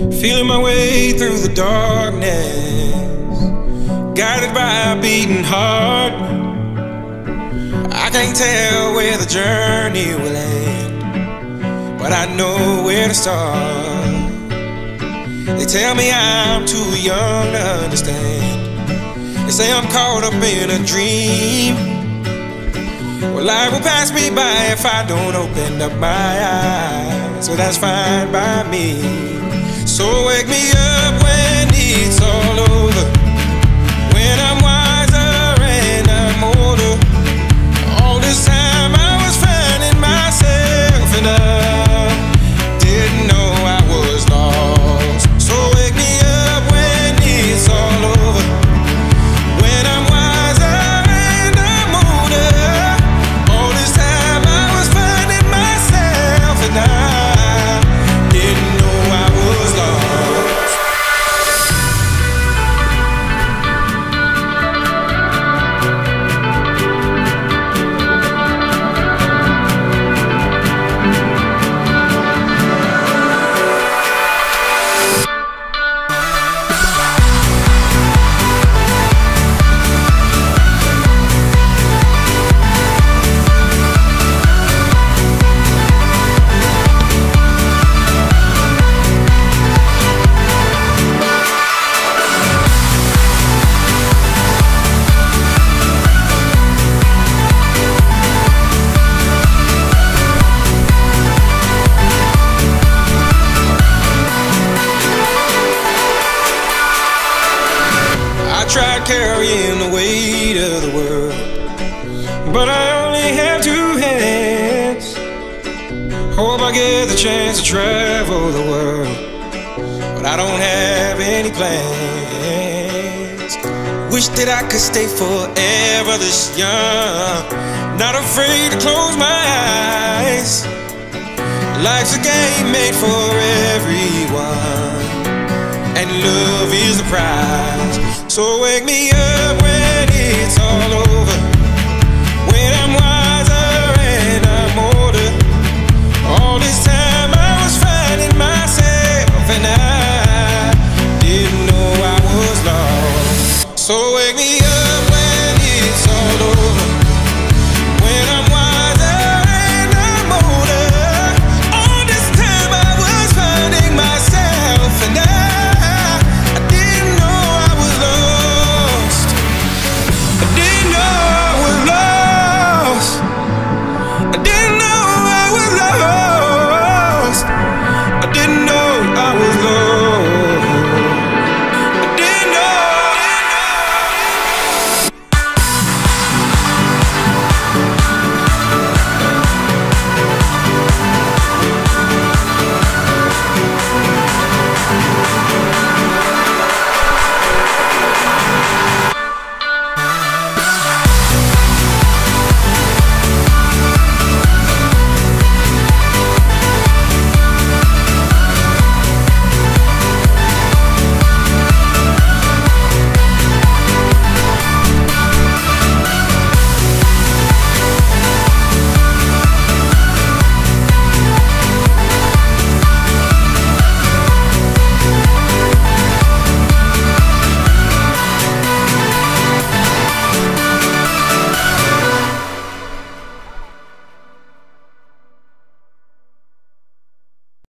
Feeling my way through the darkness, guided by a beating heart. I can't tell where the journey will end, but I know where to start. They tell me I'm too young to understand. They say I'm caught up in a dream. Well, life will pass me by if I don't open up my eyes, so that's fine by me. So wake me up when it's all over, when I'm wiser and I'm older. All this time I was finding myself and I didn't know I was lost. So wake me up when it's all over, when I'm wiser and I'm older. All this time I was finding myself and I didn't know I was lost. I tried carrying the weight of the world, but I only have two hands. Hope I get the chance to travel the world, but I don't have any plans. Wish that I could stay forever this young, not afraid to close my eyes. Life's a game made for everyone, and love is the prize. So wake me up when it's all over.